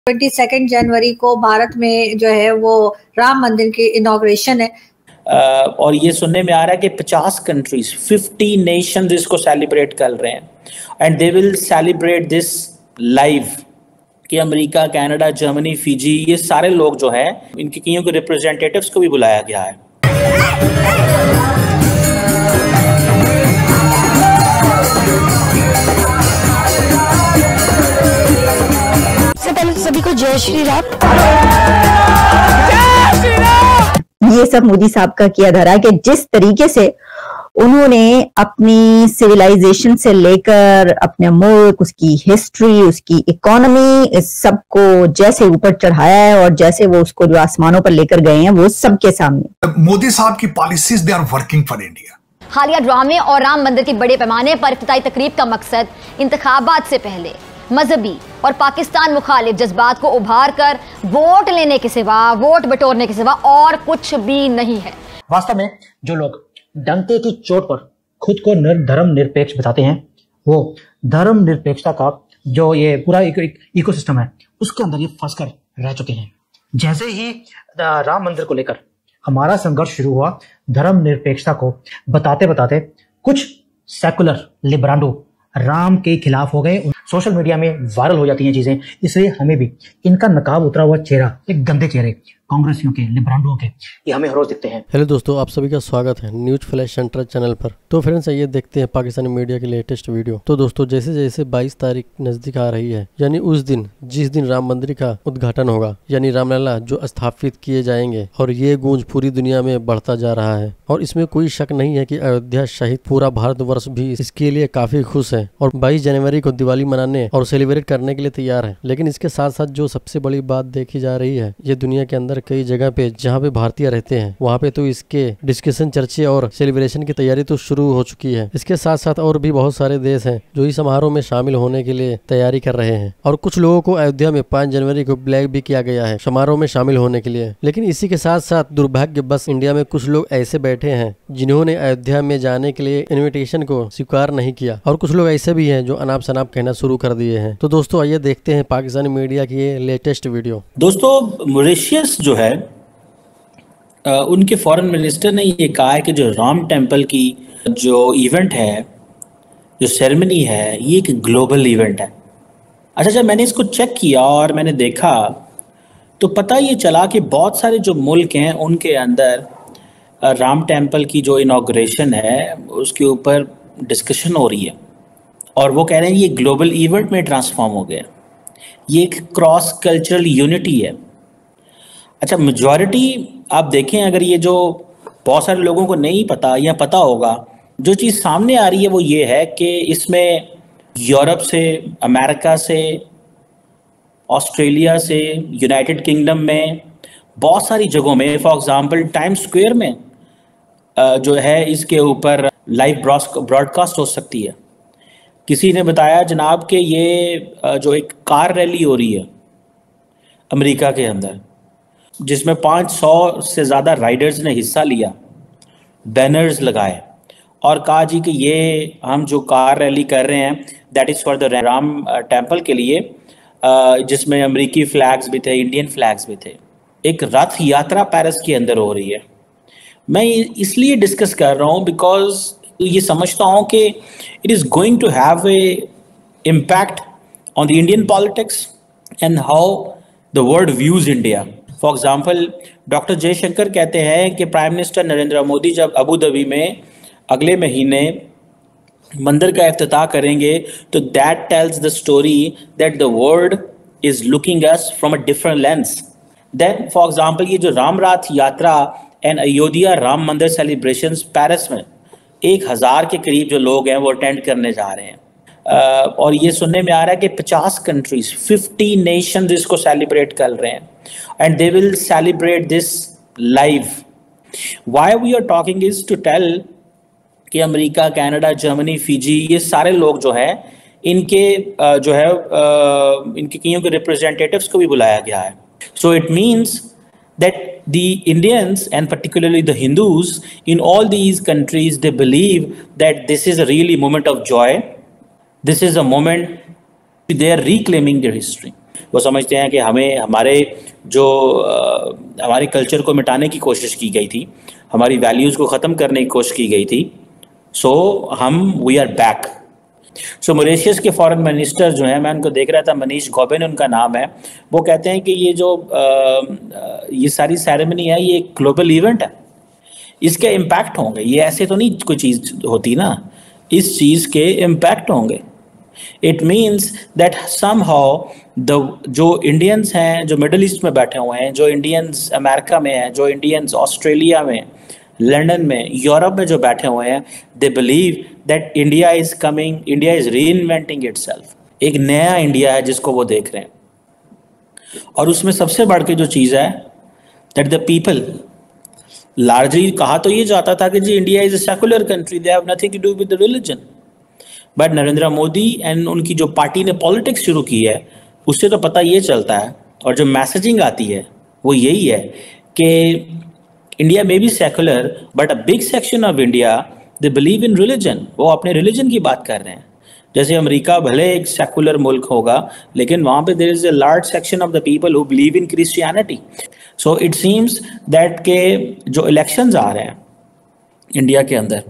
22 जनवरी को भारत में जो है वो राम मंदिर की इनॉग्रेशन है। और ये सुनने में आ रहा है कि 50 कंट्रीज 50 नेशंस इसको सेलिब्रेट कर रहे हैं and they will celebrate this live. कि अमेरिका, कनाडा, जर्मनी, फिजी, ये सारे लोग जो हैं इनके कईयों के रिप्रेजेंटेटिव्स को भी बुलाया गया है। सभी को जय श्री राम। ये सब मोदी साहब का किया धरा कि जिस तरीके से उन्होंने अपनी सिविलाइजेशन से लेकर अपने मुल्क, उसकी हिस्ट्री, उसकी इकोनॉमी, इस सबको जैसे ऊपर चढ़ाया है और जैसे वो उसको जो आसमानों पर लेकर गए हैं वो सबके सामने। मोदी साहब की policies they are working for India. हालिया ड्रामे और राम मंदिर की बड़े पैमाने पर इफ्तिताई तकरीब का मकसद इंतखाबात से पहले मजहबी और पाकिस्तान मुखालिफ जज्बात को उभार कर वोट लेने के सिवा, वोट बटोरने के सिवा और कुछ भी नहीं है। वास्तव में जो लोग डंके की चोट पर खुद को धर्म निरपेक्ष बताते हैं, वो धर्म निरपेक्षता का जो ये पूरा इकोसिस्टम है उसके अंदर ये फंस कर रह चुके हैं। जैसे ही राम मंदिर को लेकर हमारा संघर्ष शुरू हुआ, धर्म निरपेक्षता को बताते बताते कुछ सेकुलर लिबरांडो राम के खिलाफ हो गए। सोशल मीडिया में वायरल हो जाती हैं चीजें, इसलिए हमें भी इनका नकाब उतरा हुआ चेहरा, एक गंदे चेहरे कांग्रेसियों के, लिबरांडों के, ये हमें हर रोज दिखते हैं। हेलो दोस्तों, आप सभी का स्वागत है न्यूज फ्लैश सेंटर चैनल पर। तो फ्रेंड्स, आइए देखते हैं पाकिस्तानी मीडिया की लेटेस्ट वीडियो। तो दोस्तों, जैसे जैसे 22 तारीख नजदीक आ रही है, यानी उस दिन जिस दिन राम मंदिर का उद्घाटन होगा, यानी रामलला जो स्थापित किए जाएंगे, और ये गूंज पूरी दुनिया में बढ़ता जा रहा है। और इसमें कोई शक नहीं है कि अयोध्या सहित पूरा भारतवर्ष भी इसके लिए काफी खुश है और 22 जनवरी को दिवाली मनाने और सेलिब्रेट करने के लिए तैयार है। लेकिन इसके साथ साथ जो सबसे बड़ी बात देखी जा रही है, ये दुनिया के अंदर कई जगह पे जहाँ पे भारतीय रहते हैं वहाँ पे तो इसके डिस्कशन, चर्चे और सेलिब्रेशन की तैयारी तो शुरू हो चुकी है। इसके साथ साथ और भी बहुत सारे देश हैं जो इस समारोह में शामिल होने के लिए तैयारी कर रहे हैं। और कुछ लोगों को अयोध्या में 5 जनवरी को ब्लैक भी किया गया है समारोह में शामिल होने के लिए। लेकिन इसी के साथ साथ दुर्भाग्य बस इंडिया में कुछ लोग ऐसे बैठे हैं जिन्होंने अयोध्या में जाने के लिए इन्विटेशन को स्वीकार नहीं किया, और कुछ लोग ऐसे भी हैं जो अनाप शनाप कहना शुरू कर दिए हैं। तो दोस्तों, आइए देखते हैं पाकिस्तानी मीडिया की ये लेटेस्ट वीडियो। दोस्तों, मॉरिशस जो है उनके फॉरेन मिनिस्टर ने ये कहा है कि जो राम टेम्पल की जो इवेंट है, जो सेरेमनी है, ये एक ग्लोबल इवेंट है। अच्छा, जब मैंने इसको चेक किया और मैंने देखा तो पता ये चला कि बहुत सारे जो मुल्क हैं उनके अंदर राम टेम्पल की जो इनॉग्रेशन है उसके ऊपर डिस्कशन हो रही है और वो कह रहे हैं ये ग्लोबल इवेंट में ट्रांसफॉर्म हो गया। ये एक क्रॉस कल्चरल यूनिटी है। अच्छा, मेजॉरिटी आप देखें, अगर ये जो बहुत सारे लोगों को नहीं पता या पता होगा, जो चीज़ सामने आ रही है वो ये है कि इसमें यूरोप से, अमेरिका से, ऑस्ट्रेलिया से, यूनाइटेड किंगडम में, बहुत सारी जगहों में, फॉर एग्जांपल टाइम स्क्वायर में जो है इसके ऊपर लाइव ब्रॉडकास्ट हो सकती है। किसी ने बताया जनाब कि ये जो एक कार रैली हो रही है अमेरिका के अंदर, जिसमें 500 से ज़्यादा राइडर्स ने हिस्सा लिया, बैनर्स लगाए और कहा जी कि ये हम जो कार रैली कर रहे हैं that is for the Ram temple के लिए, जिसमें अमेरिकी फ्लैग्स भी थे, इंडियन फ्लैग्स भी थे। एक रथ यात्रा पेरिस के अंदर हो रही है। मैं इसलिए डिस्कस कर रहा हूँ बिकॉज ये समझता हूँ कि it is going to have a impact on the Indian politics and how the world views India. For example, doctor Jaishankar कहते हैं कि प्राइम मिनिस्टर नरेंद्र मोदी जब अबू धाबी में अगले महीने मंदिर का इफ्तिताह करेंगे तो that tells the story that the world is looking us from a different lens. Then for example, ये जो रामराथ यात्रा एंड अयोध्या राम मंदिर सेलिब्रेशंस पेरिस में 1000 के करीब जो लोग हैं वो अटेंड करने जा रहे हैं। और ये सुनने में आ रहा है कि 50 कंट्रीज 50 नेशंस इसको सेलिब्रेट कर रहे हैं and they will celebrate this live. Why we are talking is to tell कि अमेरिका, कनाडा, जर्मनी, फिजी, ये सारे लोग जो हैं इनके जो है इनके कईयों के रिप्रेजेंटेटिव्स को भी बुलाया गया है। So it means that the Indians and particularly the Hindus in all these countries, they believe that this is a really moment of joy. This is a moment they are reclaiming their history. वो समझते हैं कि हमें हमारे जो हमारे culture को मिटाने की कोशिश की गई थी, हमारी वैल्यूज़ को ख़त्म करने की कोशिश की गई थी, so we are back. So Mauritius के फॉरेन मिनिस्टर जो हैं, मैं उनको देख रहा था, मनीष गौबिन उनका नाम है, वो कहते हैं कि ये जो ये सारी सेरेमनी है ये एक ग्लोबल इवेंट है, इसके इम्पैक्ट होंगे, ये ऐसे तो नहीं कोई चीज़ होती ना, इस चीज़ के इम्पैक्ट होंगे। इट मीन्स दैट समहाउ जो इंडियंस हैं जो मिडल ईस्ट में बैठे हुए हैं, जो इंडियंस अमेरिका में हैं, जो इंडियंस ऑस्ट्रेलिया में, लंदन में, यूरोप में जो बैठे हुए हैं, they believe that India is coming, India is reinventing itself. एक नया इंडिया है जिसको वो देख रहे हैं, और उसमें सबसे बढ़ के जो चीज़ है दैट द पीपल लार्जली, कहा तो ये जाता था कि जी India is a secular country, they have nothing to do with the religion, but Narendra Modi and उनकी जो पार्टी ने पॉलिटिक्स शुरू की है उससे तो पता ये चलता है, और जो मैसेजिंग आती है वो यही है कि इंडिया में भी secular, but a big section of India they believe in religion, वो अपने रिलीजन की बात कर रहे हैं। जैसे अमेरिका भले एक सेकुलर मुल्क होगा, लेकिन वहाँ पे there is a large section of the people who believe in Christianity. So it seems that के जो इलेक्शंस आ रहे हैं इंडिया के अंदर,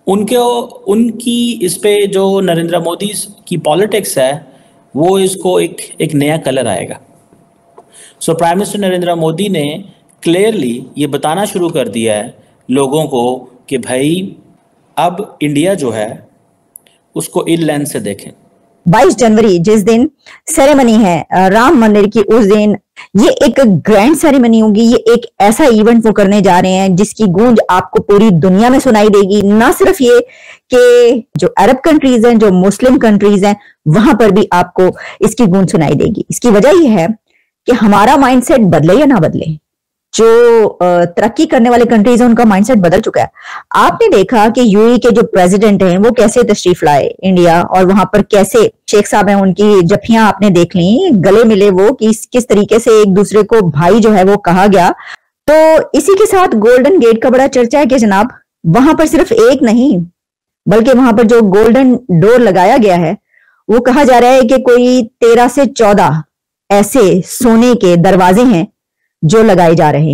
उनकी इस पे जो नरेंद्र मोदी की पॉलिटिक्स है वो इसको एक नया कलर आएगा। So prime minister Narendra Modi ने क्लियरली ये बताना शुरू कर दिया है लोगों को कि भाई अब इंडिया जो है उसको इन लेंस से देखें। 22 जनवरी जिस दिन सेरेमनी है राम मंदिर की, उस दिन ये एक ग्रैंड सेरेमनी होगी, ये एक ऐसा इवेंट वो करने जा रहे हैं जिसकी गूंज आपको पूरी दुनिया में सुनाई देगी। ना सिर्फ ये कि जो अरब कंट्रीज हैं, जो मुस्लिम कंट्रीज हैं, वहां पर भी आपको इसकी गूंज सुनाई देगी। इसकी वजह यह है कि हमारा माइंडसेट बदले या ना बदले, जो तरक्की करने वाले कंट्रीज हैं उनका माइंडसेट बदल चुका है। आपने देखा कि यूएई के जो प्रेसिडेंट हैं वो कैसे तशरीफ लाए इंडिया, और वहां पर कैसे शेख साहब हैं, उनकी जफियां आपने देख ली, गले मिले वो, कि किस तरीके से एक दूसरे को भाई जो है वो कहा गया। तो इसी के साथ गोल्डन गेट का बड़ा चर्चा है कि जनाब वहां पर सिर्फ एक नहीं, बल्कि वहां पर जो गोल्डन डोर लगाया गया है वो कहा जा रहा है कि कोई 13 से 14 ऐसे सोने के दरवाजे हैं जो लगाए जा रहे हैं।